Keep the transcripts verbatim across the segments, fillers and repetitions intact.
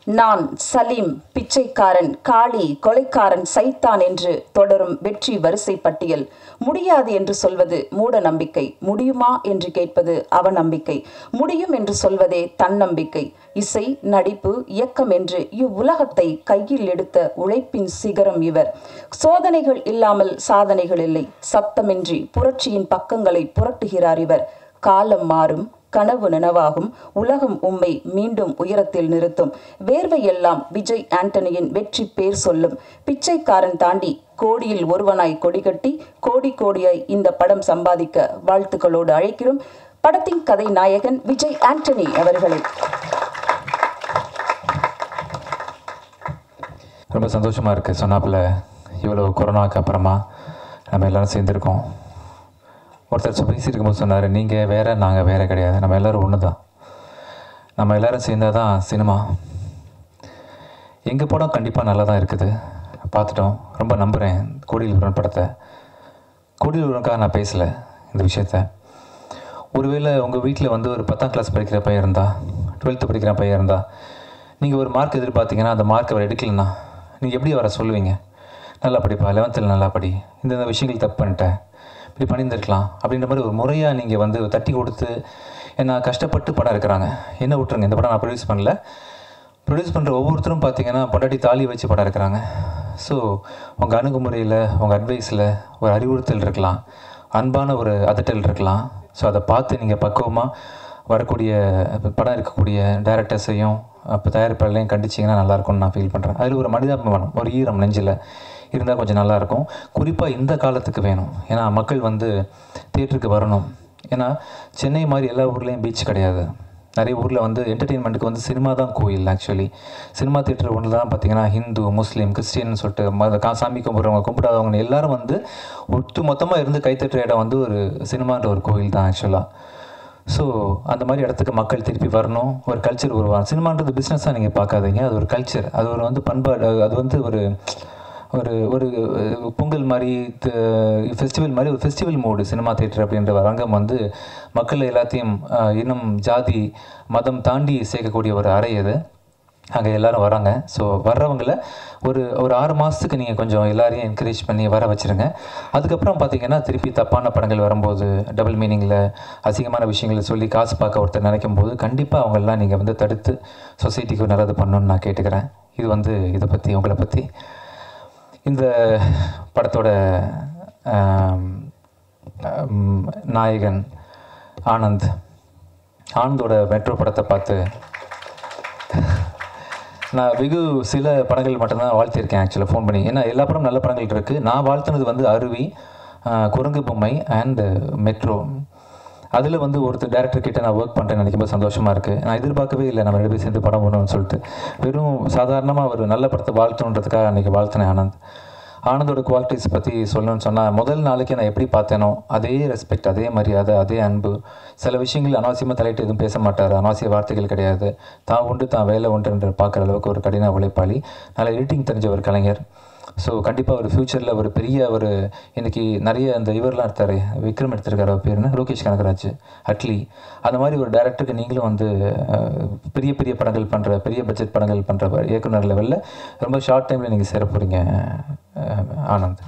நான் சலீம், பிச்சைக்காரன், காளி, கொலைக்காரன், சைத்தான் என்று தொடரும் வெற்றி வரிசை பட்டியல். முடியாது என்று சொல்வது மூட நம்பிக்கை, முடியுமா என்று கேட்பது அவநம்பிக்கை, முடியும் என்று சொல்வதே தன்னம்பிக்கை. இசை, நடிப்பு, இயக்கம் என்று இவ்வுலகத்தை கையில் எடுத்த உழைப்பின் சிகரம் இவர். சோதனைகள் இல்லாமல் சாதனைகள் இல்லை, சத்தமின்றி புரட்சியின் பக்கங்களை புரட்டுகிறார் இவர். காலம் மாறும், கனவு நனவாகும், உலகம் உம்மை மீண்டும் உயரத்தில் நிறுத்தும். வேர்வையெல்லாம் விஜய் ஆண்டனியின் வெற்றி பேர் சொல்லும். பிச்சைக்காரன் தாண்டி கோடியில் ஒருவனாய் கொடிகட்டி கோடி கோடியாய் இந்த படம் சம்பாதிக்க வாழ்த்துக்களோடு அழைக்கிறோம் படத்தின் கதை நாயகன் விஜய் ஆண்டனி அவர்களை. ரொம்ப சந்தோஷமாக இருக்குது. சொன்னாப்புல இவ்வளோ கொரோனாவுக்கு அப்புறமா நம்ம எல்லோரும் சேர்ந்துருக்கோம். ஒருத்தர் பேசியிருக்கும் போது சொன்னார், நீங்கள் வேறு நாங்கள் வேறு கிடையாது, நம்ம எல்லோரும் ஒன்று தான், நம்ம எல்லோரும் சேர்ந்தால் தான் சினிமா. எங்கள் படம் கண்டிப்பாக நல்லா தான் இருக்குது, பார்த்துட்டோம். ரொம்ப நம்புகிறேன் கோடியில் ஒருவன் படத்தை. கோடியில் ஒருவனுக்காக நான் பேசலை இந்த விஷயத்த. ஒருவேளை உங்கள் வீட்டில் வந்து ஒரு பத்தாம் கிளாஸ் படிக்கிற பையன் இருந்தால், டுவெல்த்து படிக்கிற பையன் இருந்தால், நீங்கள் ஒரு மார்க் எதிர்பார்த்தீங்கன்னா அந்த மார்க் அவர் எடுக்கலைன்னா நீங்கள் எப்படி அவரை சொல்லுவீங்க? நல்லா படிப்பா, லெவன்த்தில் நல்லா படி, இந்தந்த விஷயங்கள் தப்பு பண்ணிட்டேன், இப்படி பண்ணியிருந்துருக்கலாம் அப்படின்ற மாதிரி ஒரு முறையாக நீங்கள் வந்து தட்டி கொடுத்து, ஏன்னா கஷ்டப்பட்டு படம் இருக்கிறாங்க. என்ன விட்டுருங்க, இந்த படம் நான் ப்ரொடியூஸ் பண்ணல, ப்ரொடியூஸ் பண்ணுற ஒவ்வொருத்தரும் பார்த்தீங்கன்னா பொண்டாட்டி தாலி வச்சு படம் இருக்கிறாங்க. ஸோ உங்கள் அணுகுமுறையில், உங்கள் அட்வைஸில் ஒரு அறிவுறுத்தல் இருக்கலாம், அன்பான ஒரு அதட்டல் இருக்கலாம். ஸோ அதை பார்த்து நீங்கள் பக்குவமாக வரக்கூடிய படம் இருக்கக்கூடிய டைரக்டர்ஸையும் அப்போ தயாரிப்பாளரையும் கண்டிச்சிங்கன்னா நல்லாயிருக்கும்னு நான் ஃபீல் பண்ணுறேன். அதில் ஒரு மனிதாபிமானம், ஒரு ஈரம் நெஞ்சில் இருந்தால் கொஞ்சம் நல்லாயிருக்கும். குறிப்பாக இந்த காலத்துக்கு வேணும். ஏன்னா மக்கள் வந்து தியேட்டருக்கு வரணும். ஏன்னா சென்னை மாதிரி எல்லா ஊர்லேயும் பீச் கிடையாது. நிறைய ஊரில் வந்து என்டர்டெயின்மெண்ட்டுக்கு வந்து சினிமா தான் கோயில். ஆக்சுவலி சினிமா தியேட்டர் ஒன்று தான் பார்த்திங்கன்னா ஹிந்து, முஸ்லீம், கிறிஸ்டின்னு சொல்லிட்டு மத கா சாமி கும்பிட்றவங்க கும்பிடாதவங்க எல்லோரும் வந்து ஒட்டு மொத்தமாக இருந்து கைத்தட்டுற இடம் வந்து ஒரு சினிமான்ற ஒரு கோயில் தான் ஆக்சுவலாக. ஸோ அந்த மாதிரி இடத்துக்கு மக்கள் திருப்பி வரணும், ஒரு கல்ச்சர் உருவாகும். சினிமான்றது பிஸ்னஸாக நீங்கள் பார்க்காதீங்க, அது ஒரு கல்ச்சர், அது ஒரு வந்து பண்பாடு, அது வந்து ஒரு ஒரு ஒரு பொங்கல் மாதிரி, ஃபெஸ்டிவல் மாதிரி ஒரு ஃபெஸ்டிவல் மோடு சினிமா தியேட்டர் அப்படின்ற அரங்கம் வந்து மக்கள் எல்லாத்தையும் இனம், ஜாதி, மதம் தாண்டி சேர்க்கக்கூடிய ஒரு அறை அது. அங்கே எல்லோரும் வராங்க. ஸோ வர்றவங்களை ஒரு ஒரு ஆறு மாதத்துக்கு நீங்கள் கொஞ்சம் எல்லாரையும் என்கரேஜ் பண்ணி வர வச்சுருங்க. அதுக்கப்புறம் பார்த்திங்கன்னா திருப்பி தப்பான படங்கள் வரும்போது, டபுள் மீனிங்கில் அசிங்கமான விஷயங்களை சொல்லி காசு பார்க்க ஒருத்தர் நினைக்கும் போது கண்டிப்பாக அவங்களெலாம் நீங்கள் வந்து தடுத்து சொசைட்டிக்கு நல்லது பண்ணணுன்னு நான் கேட்டுக்கிறேன். இது வந்து இதை பற்றி, உங்களை பற்றி. இந்த படத்தோட நாயகன் ஆனந்த், ஆனந்தோட மெட்ரோ படத்தை பார்த்து நான் வெகு சில படங்கள் மட்டும்தான் வாழ்த்தியிருக்கேன் ஆக்சுவலாக ஃபோன் பண்ணி. ஏன்னா எல்லா படமும் நல்ல படங்கள் இருக்குது. நான் வாழ்த்தினது வந்து அருவி, குரங்கு பொம்மை அண்டு மெட்ரோ. அதில் வந்து ஒருத்தர் டேரக்டர் கிட்டே நான் ஒர்க் பண்ணுறேன்னு நினைக்கும் போது சந்தோஷமாக இருக்குது. நான் எதிர்பார்க்கவே இல்லை நம்ம ரெண்டு பேர் சேர்ந்து படம் பண்ணணும்னு சொல்லிட்டு. வெறும் சாதாரணமாக ஒரு நல்ல படத்தை வாழ்த்தணுன்றதுக்காக அன்றைக்கி வாழ்த்தினேன் ஆனந்த். ஆனந்தோட குவாலிட்டிஸ் பற்றி சொல்லணும்னு சொன்னால், முதல் நாளைக்கு நான் எப்படி பார்த்தேனோ அதே ரெஸ்பெக்ட், அதே மரியாதை, அதே அன்பு. சில விஷயங்கள் அனாவசியமாக தலையிட்டு எதுவும் பேச மாட்டார், அனாவசிய வார்த்தைகள் கிடையாது. தான் உண்டு தான் வேலை உண்டுன்ற பார்க்குற அளவுக்கு ஒரு கடின உழைப்பாளி, நல்ல எடிட்டிங் தெரிஞ்ச ஒரு கலைஞர். ஸோ கண்டிப்பாக ஒரு ஃப்யூச்சரில் ஒரு பெரிய ஒரு இன்றைக்கி நிறைய அந்த இவரெலாம் எடுத்தார், விக்ரம் எடுத்திருக்காரு, அவர் பேருன்னு லோகேஷ் கனகராஜ், அட்லி, அந்த மாதிரி ஒரு டேரக்டருக்கு நீங்களும் வந்து பெரிய பெரிய படங்கள் பண்ணுற, பெரிய பட்ஜெட் படங்கள் பண்ணுற இயக்குனர் லெவலில் ரொம்ப ஷார்ட் டைமில் நீங்கள் சேர போகிறீங்க ஆனந்த்.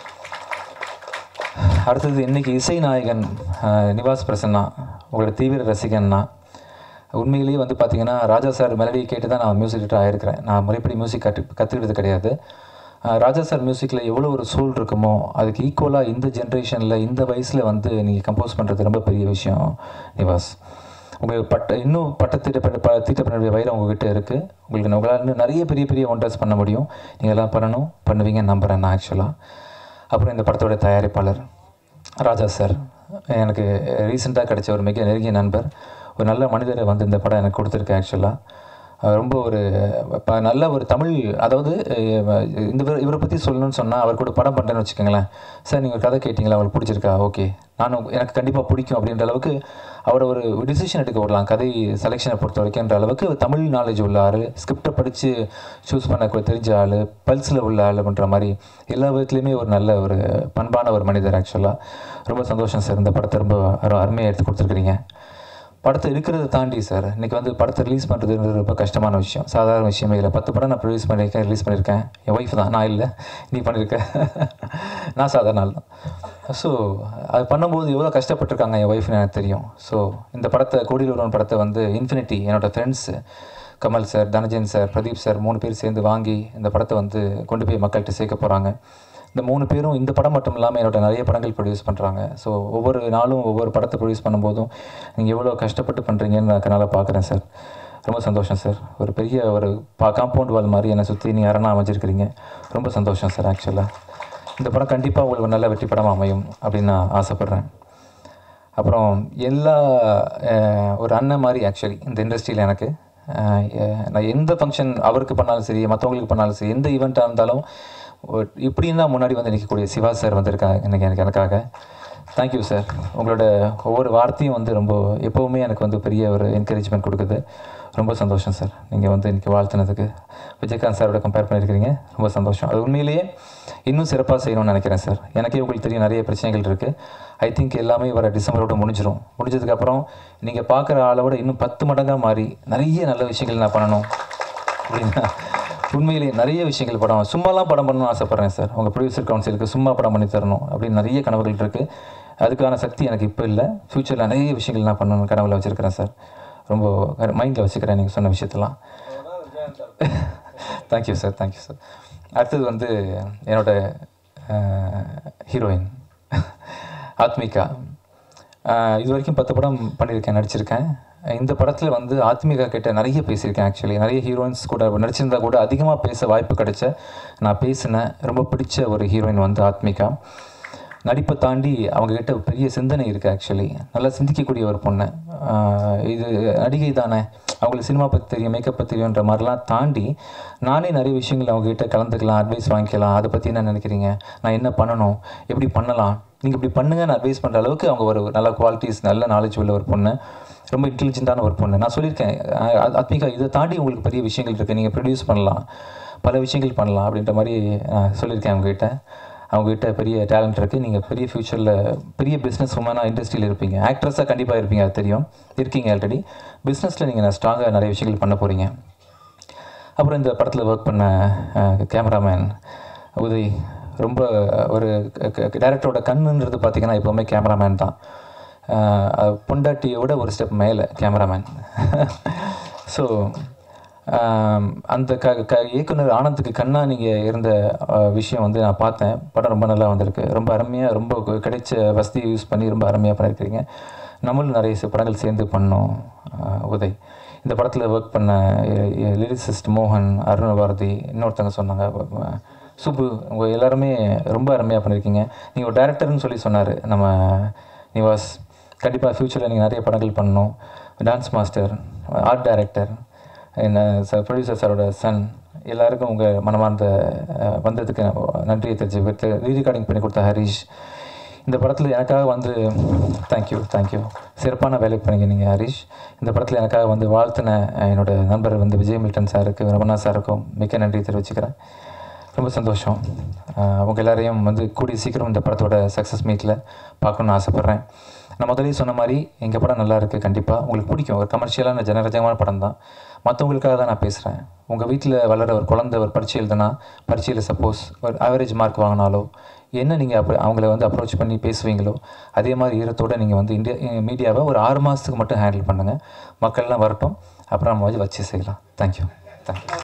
அடுத்தது இன்றைக்கி இசை நாயகன் நிவாஸ் பிரசன்னா, உங்களோட தீவிர ரசிகன்னா. உண்மையிலேயே வந்து பார்த்திங்கன்னா ராஜா சார் மெலடியை கேட்டு தான் நான் மியூசிக் டேரக்டர் ஆகிருக்கிறேன். நான் முறைப்படி மியூசிக் கற்று கற்றுக்கிட்டது கிடையாது. ராஜா சார் மியூசிக்கில் எவ்வளோ ஒரு சூழ் இருக்குமோ அதுக்கு ஈக்குவலாக இந்த ஜென்ரேஷனில், இந்த வயசில் வந்து நீங்கள் கம்போஸ் பண்ணுறது ரொம்ப பெரிய விஷயம் நிவாஸ். உங்கள் பட்ட இன்னும் பட்டத்திட்ட ப தீட்டப்படைய வயிறு உங்கள்கிட்ட இருக்குது. உங்களுக்கு உங்களால் இன்னும் நிறைய பெரிய பெரிய ஒண்டர்ஸ் பண்ண முடியும். நீங்கள் எல்லாம் பண்ணணும், பண்ணுவீங்கன்னு நம்புகிறேன் நான் ஆக்சுவலாக. அப்புறம் இந்த படத்தோட தயாரிப்பாளர் ராஜா சார் எனக்கு ரீசெண்டாக கிடைச்ச ஒரு மிக நெருங்கிய நண்பர், ஒரு நல்ல மனிதரை வந்து இந்த படம் எனக்கு கொடுத்துருக்கேன் ஆக்சுவலாக. ரொம்ப ஒரு நல்ல ஒரு தமிழ், அதாவது இந்த இவரை பற்றி சொல்லணும்னு சொன்னால், அவர் கூட படம் பண்ணுறேன்னு வச்சுக்கோங்களேன். சார் நீங்கள் கதை கேட்டிங்களா, அவங்களுக்கு பிடிச்சிருக்கா, ஓகே நானும் எனக்கு கண்டிப்பாக பிடிக்கும் அப்படின்ற அளவுக்கு அவரை ஒரு டிசிஷன் எடுக்க விடலாம் கதை செலெக்ஷனை பொறுத்த வரைக்கும்ன்ற அளவுக்கு தமிழ் நாலேஜ் உள்ள ஆள், ஸ்கிரிப்டை படித்து சூஸ் பண்ண தெரிஞ்ச ஆள், பல்ஸில் உள்ள ஆள் பண்ணுற மாதிரி எல்லா விதத்துலேயுமே ஒரு நல்ல ஒரு பண்பான ஒரு மனிதர் ஆக்சுவலாக. ரொம்ப சந்தோஷம் சார், இந்த படத்தை ரொம்ப அருமையாக எடுத்து கொடுத்துருக்குறீங்க. படத்தை எடுக்கிறத தாண்டி சார் இன்றைக்கி வந்து படத்தை ரிலீஸ் பண்ணுறது ரொம்ப கஷ்டமான விஷயம், சாதாரண விஷயமே இல்லை. பத்து படம் நான் ப்ரொடியூஸ் பண்ணியிருக்கேன், ரிலீஸ் பண்ணியிருக்கேன். என் ஒய்ஃப் தான், நான் இல்லை, நீ பண்ணியிருக்கேன். நான் சாதாரண ஆள் தான். ஸோ அது பண்ணும்போது எவ்வளோ கஷ்டப்பட்டிருக்காங்க என் ஒய்ஃப்னு எனக்கு தெரியும். ஸோ இந்த படத்தை கோடியில் ஒருவன் படத்தை வந்து இன்ஃபினிட்டி என்னோடய friends Kamal sir, Dhananjayan sir, Pradeep sir மூணு பேர் சேர்ந்து வாங்கி இந்த படத்தை வந்து கொண்டு போய் மக்கள்கிட்ட சேர்க்க போகிறாங்க. இந்த மூணு பேரும் இந்த படம் மட்டும் இல்லாமல் என்னோட நிறைய படங்கள் ப்ரொடியூஸ் பண்ணுறாங்க. ஸோ ஒவ்வொரு நாளும் ஒவ்வொரு படத்தை ப்ரொடியூஸ் பண்ணும்போதும் நீங்கள் எவ்வளோ கஷ்டப்பட்டு பண்ணுறீங்கன்னு நான் கண்ணால் பார்க்குறேன் சார். ரொம்ப சந்தோஷம் சார். ஒரு பெரிய ஒரு பா காம்பவுண்ட் வால் மாதிரி என்னை சுற்றி நீங்கள் அரணா அமைச்சிருக்கிறீங்க. ரொம்ப சந்தோஷம் சார். ஆக்சுவலாக இந்த படம் கண்டிப்பாக உங்களுக்கு நல்ல வெற்றி படமாக அமையும் அப்படின்னு நான் ஆசைப்பட்றேன். அப்புறம் எல்லா ஒரு அண்ணன் மாதிரி ஆக்சுவலி இந்த இண்டஸ்ட்ரியில் எனக்கு நான் எந்த ஃபங்க்ஷன் அவருக்கு பண்ணாலும் சரி, மற்றவங்களுக்கு பண்ணாலும் சரி, எந்த ஈவெண்ட்டாக இருந்தாலும் இப்படின்னா முன்னாடி வந்து நிற்கக்கூடிய சிவா சார் வந்திருக்காங்க எனக்கு எனக்கு எனக்காக. Thank you sir. உங்களோட ஒவ்வொரு வார்த்தையும் வந்து ரொம்ப எப்போவுமே எனக்கு வந்து பெரிய ஒரு என்கரேஜ்மெண்ட் கொடுக்குது. ரொம்ப சந்தோஷம் சார். நீங்கள் வந்து இன்றைக்கி வாழ்த்துனதுக்கு விஜயகாந்த் சாரோட கம்பேர் பண்ணியிருக்கிறீங்க. ரொம்ப சந்தோஷம். அது உண்மையிலேயே இன்னும் சிறப்பாக செய்யணும்னு நினைக்கிறேன் சார். எனக்கே உங்களுக்கு தெரியும் நிறைய பிரச்சனைகள் இருக்குது. ஐ திங்க் எல்லாமே வர டிசம்பரோட முடிஞ்சிடும். முடிஞ்சதுக்கப்புறம் நீங்கள் பார்க்குற ஆளோட இன்னும் பத்து மடங்காக மாறி நிறைய நல்ல விஷயங்கள் நான் பண்ணணும் அப்படின்னா உண்மையிலேயே நிறைய விஷயங்கள் படம் சும்மாலாம் படம் பண்ணணும்னு ஆசைப்பட்றேன் சார். உங்கள் ப்ரொடியூசர் கவுன்சிலுக்கு சும்மா படம் பண்ணி தரணும் அப்படின்னு நிறைய கனவுகள் இருக்குது. அதுக்கான சக்தி எனக்கு இப்போ இல்லை. ஃப்யூச்சரில் நிறைய விஷயங்கள் நான் பண்ணணும்னு கனவுல வச்சுருக்கிறேன் சார். ரொம்ப மைண்டில் வச்சுக்கிறேன் நீங்கள் சொன்ன விஷயத்தெல்லாம். Thank you sir. Thank you sir. அடுத்தது வந்து என்னோட ஹீரோயின் ஆத்மிகா. இது வரைக்கும் பத்து படம் பண்ணியிருக்கேன், நடிச்சிருக்கேன். இந்த படத்தில் வந்து ஆத்மிகா கிட்ட நிறைய பேசியிருக்கேன். ஆக்சுவலி நிறைய ஹீரோயின்ஸ் கூட நடிச்சிருந்தா கூட அதிகமாக பேச வாய்ப்பு கிடைச்ச நான் பேசினேன். ரொம்ப பிடிச்ச ஒரு ஹீரோயின் வந்து ஆத்மிகா. நடிப்பை தாண்டி அவங்கக்கிட்ட பெரிய சிந்தனை இருக்குது. ஆக்சுவலி நல்லா சிந்திக்கக்கூடிய ஒரு பொண்ணு. இது நடிகை தானே, அவங்களுக்கு சினிமா பற்றி தெரியும், மேக்கப் பற்றி தெரியுன்ற மாதிரிலாம் தாண்டி நானே நிறைய விஷயங்கள் அவங்ககிட்ட கலந்துக்கலாம், அட்வைஸ் வாங்கிக்கலாம். அதை பற்றி என்ன நினைக்கிறீங்க, நான் என்ன பண்ணணும், எப்படி பண்ணலாம், நீங்கள் இப்படி பண்ணுங்கன்னு அட்வைஸ் பண்ணுற அளவுக்கு அவங்க ஒரு நல்ல குவாலிட்டிஸ், நல்ல நாலேஜ் உள்ள ஒரு பொண்ணு, ரொம்ப இன்டெலிஜென்ட்டான ஒரு பொண்ணு. நான் சொல்லியிருக்கேன் ஆத்மிகா இதை தாண்டி உங்களுக்கு பெரிய விஷயங்கள் இருக்குது, நீங்கள் ப்ரொடியூஸ் பண்ணலாம், பல விஷயங்கள் பண்ணலாம் அப்படின்ற மாதிரி சொல்லியிருக்கேன் அவங்ககிட்ட. அவங்ககிட்ட பெரிய டேலண்ட் இருக்குது. நீங்கள் பெரிய ஃப்யூச்சரில் பெரிய பிஸ்னஸ் உமனாக இண்டஸ்ட்ரியில் இருப்பீங்க. ஆக்ட்ரஸாக கண்டிப்பாக இருப்பீங்க, அது தெரியும், இருக்கீங்க ஆல்ரெடி. பிஸ்னஸில் நீங்கள் ஸ்ட்ராங்காக நிறைய விஷயங்கள் பண்ண போகிறீங்க. அப்புறம் இந்த படத்தில் ஒர்க் பண்ண கேமராமேன் உதய், ரொம்ப ஒரு டைரக்டரோட கண்ணுன்றது பார்த்திங்கன்னா எப்போவுமே கேமராமேன் தான். பொண்டாட்டியோட ஒரு ஸ்டெப் மேலே கேமராமேன். ஸோ அந்த க க இயக்குனர் ஆனந்துக்கு கண்ணா நீங்கள் இருந்த விஷயம் வந்து நான் பார்த்தேன். படம் ரொம்ப நல்லா வந்திருக்கு. ரொம்ப அருமையாக, ரொம்ப கிடைச்ச வசதி யூஸ் பண்ணி ரொம்ப அருமையாக பண்ணியிருக்கிறீங்க. நம்மளும் நிறைய படங்கள் சேர்ந்து பண்ணோம். உதய் இந்த படத்தில் ஒர்க் பண்ண லிரிசிஸ்ட் மோகன், அருண், பாரதி, இன்னொருத்தவங்க சொன்னாங்க சுப்பு, உங்கள் எல்லாருமே ரொம்ப அருமையாக பண்ணியிருக்கீங்க. நீங்கள் ஒரு டைரக்டர்னு சொல்லி சொன்னார் நம்ம நிவாஸ். கண்டிப்பாக ஃப்யூச்சரில் நீங்கள் நிறைய படங்கள் பண்ணணும். டான்ஸ் மாஸ்டர், ஆர்ட் டைரக்டர், என்ன சார், ப்ரொடியூசர் சாரோட சன், எல்லாருக்கும் உங்கள் மனமார்ந்த வந்ததுக்கு நன்றியை தெரிஞ்சு ரீரெக்கார்டிங் பண்ணி கொடுத்த ஹரிஷ். இந்த படத்தில் எனக்காக வந்து தேங்க்யூ தேங்க்யூ சிறப்பான வேலை பண்ணீங்க நீங்கள் ஹரிஷ். இந்த படத்தில் எனக்காக வந்து வாழ்த்தின என்னோடய நண்பர் வந்து விஜய் மில்டன் சாருக்கு, ரமணா சாருக்கும் மிக்க நன்றி தெரிவிச்சுக்கிறேன். ரொம்ப சந்தோஷம். உங்கள் எல்லாரையும் வந்து கூடிய சீக்கிரம் இந்த படத்தோட சக்ஸஸ் மீட்டில் பார்க்கணுன்னு ஆசைப்பட்றேன். நான் முதலே சொன்ன மாதிரி எங்கள் படம் நல்லா இருக்குது, கண்டிப்பாக உங்களுக்கு பிடிக்கும். ஒரு கமர்ஷியலான ஜனரஜகமான படம் தான். மற்றவங்களுக்காக தான் நான் பேசுகிறேன். உங்கள் வீட்டில் வளர ஒரு குழந்தை ஒரு பரீட்சை எழுதுனா, பரீட்சையில் சப்போஸ் ஒரு ஆவரேஜ் மார்க் வாங்கினாலோ, என்ன நீங்கள் அப்போ அவங்கள வந்து அப்ரோச் பண்ணி பேசுவீங்களோ அதே மாதிரி ஈரத்தோடு நீங்கள் வந்து இந்தியா மீடியாவை ஒரு ஆறு மாதத்துக்கு மட்டும் ஹேண்டில் பண்ணுங்கள். மக்கள்லாம் வரட்டும், அப்புறம் நம்ம வச்சு வச்சு செய்யலாம். Thank you thank you.